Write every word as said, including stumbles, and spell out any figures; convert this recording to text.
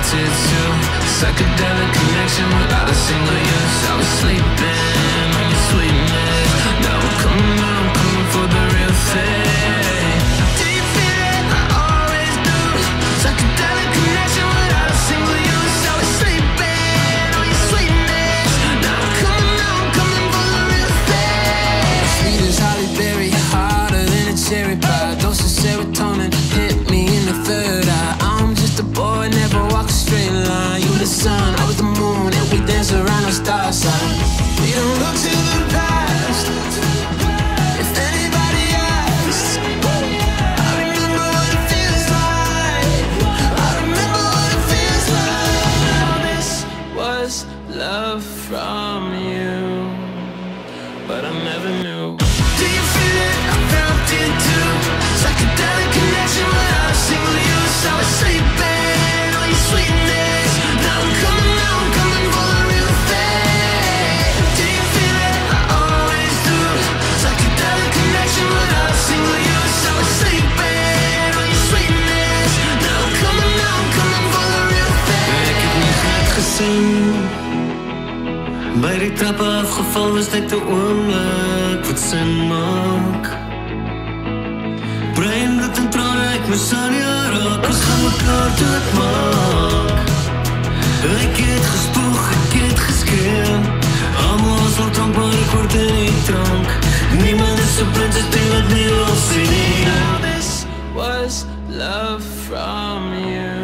addicted to psychedelic connection without a single use. I was sleeping on your sweetness. Now I'm coming, I'm coming for the real thing. Do you feel it? I always do. Psychedelic connection without a single use. I was sleeping on your sweetness. Now I'm coming, now I'm coming for the real thing. Sweet as Holly Berry, harder than a cherry pie. Dose of serotonin hit me in the third eye. I'm just a boy, never walk a straight line. You the sun, I was the moon, and we dance around the star sign. We don't look to the past. If anybody asks, I remember what it feels like. I remember what it feels like. All this was love from you, but I never knew. Do you feel it? I felt it too. Psychedelic connection without a single use. I was sleeping on your sweetness. Now I'm coming, now I'm coming for the real thing. Do you feel it? I always do. Psychedelic connection without a single use. I was sleeping on your sweetness. Now I'm coming, now I'm coming for the real thing. Ik heb niet net gezien. Bij die trappen afgevallen is dit de oomlik wat zin maak. Brein bloed en tranen, ek mis aan jou raak. Ons gaan mekaar doodmaak. Ek het gespoeg, ek het geskree. Almal is al drank, maar ek word in die drank. Niemand is so blind as die wat nie wil sien nie. All this was love from you.